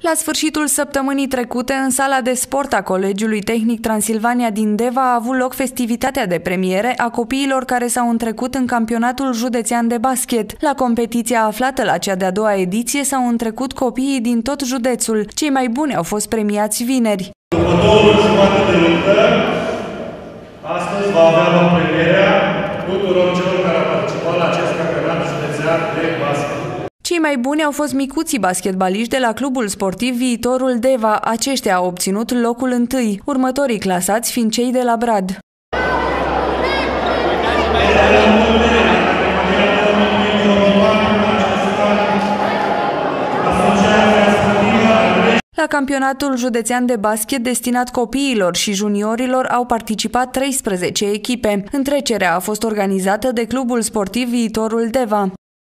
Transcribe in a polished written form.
La sfârșitul săptămânii trecute, în sala de sport a Colegiului Tehnic Transilvania din Deva a avut loc festivitatea de premiere a copiilor care s-au întrecut în campionatul județean de basket. La competiția aflată la cea de-a doua ediție s-au întrecut copiii din tot județul. Cei mai buni au fost premiați vineri. După 2 ori jumătate de luptă, astăzi va avea loc premierea tuturor celor care au participat la acest campionat județean de basket. Cei mai buni au fost micuții basketbaliști de la clubul sportiv Viitorul Deva. Aceștia au obținut locul întâi, următorii clasați fiind cei de la Brad. La campionatul județean de basket destinat copiilor și juniorilor au participat 13 echipe. Întrecerea a fost organizată de clubul sportiv Viitorul Deva.